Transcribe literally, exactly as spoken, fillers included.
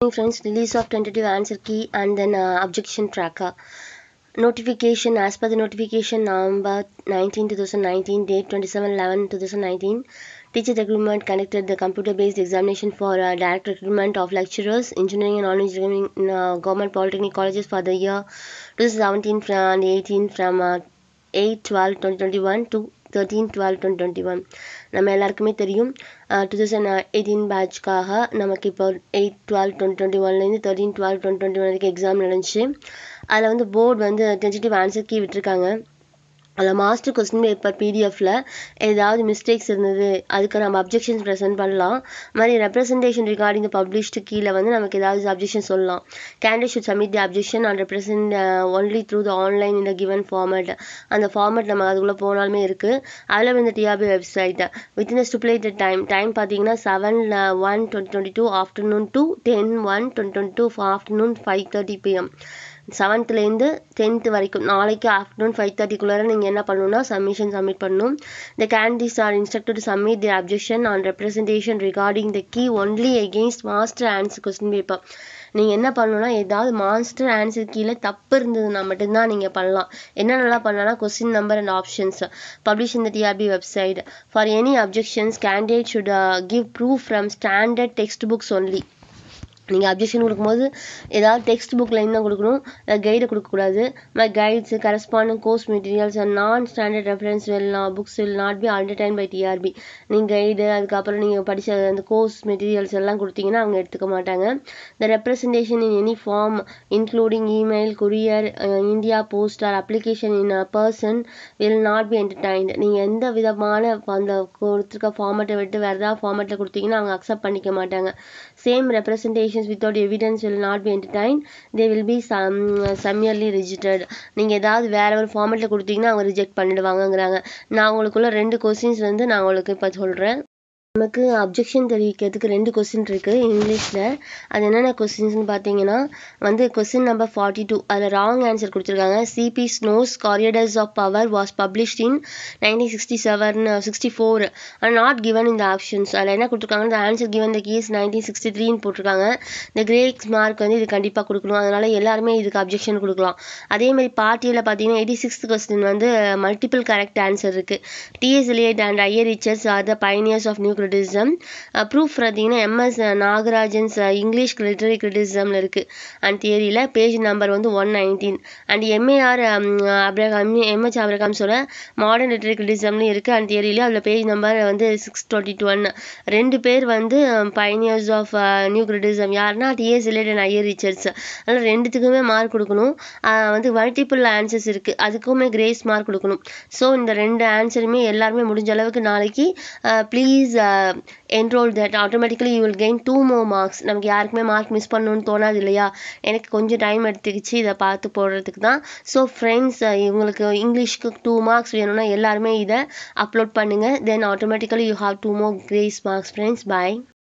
Friends, release of tentative answer key and then uh, objection tracker. Notification as per the notification number nineteen twenty nineteen, date twenty-seven eleven twenty nineteen. Teacher recruitment conducted the computer-based examination for uh, direct recruitment of lecturers, engineering and non-engineering in uh, government polytechnic colleges for the year twenty seventeen and eighteen from uh, eight twelve twenty twenty-one to thirteen twelve twenty twenty-one. நம்ம எல்லாருக்குமே தெரியும் two thousand eighteen பேட்ச்க்காக நமக்கு இப்போ eight twelve twenty twenty ஒன்லேருந்து thirteen twelve twenty twenty one வரைக்கும் exam நடந்துச்சு. அதில் வந்து போர்டு வந்து டென்டேட்டிவ் ஆன்சர் கீ விட்டுருக்காங்க. அதில் மாஸ்டர் கொஸ்டின் பேப்பர் பிடிஎஃப்ல ஏதாவது மிஸ்டேக்ஸ் இருந்தது அதுக்கு நம்ம அப்ஜெக்ஷன்ஸ் ப்ரெசென்ட் பண்ணலாம். அது மாதிரி ரெப்ரசன்டேஷன் ரிகார்டிங் த பப்ளிஷ்டு கீழே வந்து நமக்கு ஏதாவது அப்ஜெக்ஷன் சொல்லலாம். Candidate should submit the objection and represent only through the online இந்த கிவன் ஃபார்மேட். அந்த ஃபார்மேட் நம்ம அதுக்குள்ளே போனாலுமே இருக்குது. அதில் வந்து TRP website within the stipulated time time பார்த்தீங்கன்னா seven one twenty twenty two afternoon two ten one twenty twenty two afternoon five thirty PM. செவன்த்துலேருந்து டென்த்து வரைக்கும் நாளைக்கு ஆஃப்டர்நூன் ஃபைவ் தேர்ட்டிக்குள்ளார நீங்கள் என்ன பண்ணணும்னா சப்மிஷன் சப்மிட் பண்ணணும். The candidates are instructed to submit the objection on representation regarding the key only against master answer question paper. நீங்கள் என்ன பண்ணணும்னா ஏதாவது மாஸ்டர் ஆன்சர் கீழே தப்பு இருந்ததுன்னா மட்டும்தான் நீங்கள் பண்ணலாம். என்னென்னலாம் பண்ணலாம்னா question number and options publish in the TRP website. For any objections candidate should give proof from standard text books only. நீங்கள் அப்ஜெக்ஷன் கொடுக்கும்போது ஏதாவது டெக்ஸ்ட் புக்கில் இன்னும் கொடுக்கணும், கைடை கொடுக்கக்கூடாது. Guides corresponding course materials and non standard reference will books will not be entertained by TRP. நீங்கள் guide அதுக்கப்புறம் நீங்கள் படித்த அந்த கோர்ஸ் மெட்டீரியல்ஸ் எல்லாம் கொடுத்தீங்கன்னா அவங்க எடுத்துக்க மாட்டாங்க. The representation in any form including email courier India post or application in a person will not be entertained. நீங்கள் எந்த விதமான அந்த கொடுத்துருக்க ஃபார்மேட்டை விட்டு வேறு ஏதாவது ஃபார்மேட்டில் கொடுத்தீங்கன்னா அவங்க அக்செப்ட் பண்ணிக்க மாட்டாங்க. Same representation without evidence will not be entertained. They will be some summarily rejected. நீங்கள் ஏதாவது வேற ஒரு ஃபார்மேட்டில் கொடுத்தீங்கன்னா அவங்க ரிஜெக்ட் பண்ணிடுவாங்கங்கிறாங்க. நான் உங்களுக்குள்ள ரெண்டு கொஸ்டின்ஸ் வந்து நான் உங்களுக்கு இப்போ சொல்கிறேன். நமக்கு அப்ஜெக்ஷன் தெரிவிக்கிறதுக்கு ரெண்டு கொஸ்டின் இருக்குது இங்கிலீஷில். அது என்னென்ன கொஸ்டின்ஸ்னு பார்த்தீங்கன்னா வந்து கொஸ்டின் நம்பர் ஃபார்ட்டி டூ அதில் ராங் ஆன்சர் கொடுத்துருக்காங்க. CP Snow's corridors of power was published in nineteen sixty seven sixty four and not given இந்த ஆப்ஷன்ஸ். அதில் என்ன கொடுத்துருக்காங்க, இந்த answer given the keys nineteen sixty த்ரீன்னு போட்டிருக்காங்க. இந்த கிரேக்ஸ் மார்க் வந்து இது கண்டிப்பாக கொடுக்கணும், அதனால் எல்லாருமே இதுக்கு அப்ஜெக்ஷன் கொடுக்கலாம். அதேமாதிரி பார்ட்டியில் பார்த்தீங்கன்னா எயிட்டி சிக்ஸ்த் கொஸ்டின் வந்து மல்டிபிள் கரெக்ட் ஆன்சர் இருக்குது. TS Eliot and IA Richards are the pioneers of new criticism. Proof பார்த்தீங்கன்னா எம்எஸ் நாகராஜன்ஸ் இங்கிலீஷ் லிட்டரரி கிரிட்டிசிசமில் இருக்குது அண்ட் தியரியில் பேஜ் நம்பர் வந்து one nineteen. And MAR Abraham MH அப்ரகாம்ஸோட மாடர்ன் லிட்டரரி கிரிட்டிசிசம்லையும் இருக்குது அண்ட் தியரியில் அதில் பேஜ் நம்பர் வந்து சிக்ஸ் டுவெண்ட்டி ஒன். ரெண்டு பேர் வந்து பைனியர்ஸ் ஆஃப் நியூ கிரிட்டிசிசம் யாருன்னா TS Eliot and IA Richards. அதனால் ரெண்டுத்துக்குமே மார்க் கொடுக்கணும். வந்து மல்டிபிள் ஆன்சர்ஸ் இருக்குது அதுக்குமே கிரேஸ் மார்க் கொடுக்கணும். ஸோ இந்த ரெண்டு ஆன்சருமே எல்லாருமே முடிஞ்ச அளவுக்கு நாளைக்கு please enroll that automatically you will gain two more marks. நமக்கு யாருக்குமே மார்க் மிஸ் பண்ணணும்னு தோணாது இல்லையா? எனக்கு கொஞ்சம் டைம் எடுத்துக்கிச்சு இதை பார்த்து போடுறதுக்கு தான். ஸோ ஃப்ரெண்ட்ஸ், இவங்களுக்கு இங்கிலீஷ்க்கு டூ மார்க்ஸ் வேணும்னா எல்லாருமே இதை அப்லோட் பண்ணுங்கள். Then automatically you have two more grace marks. Friends, bye.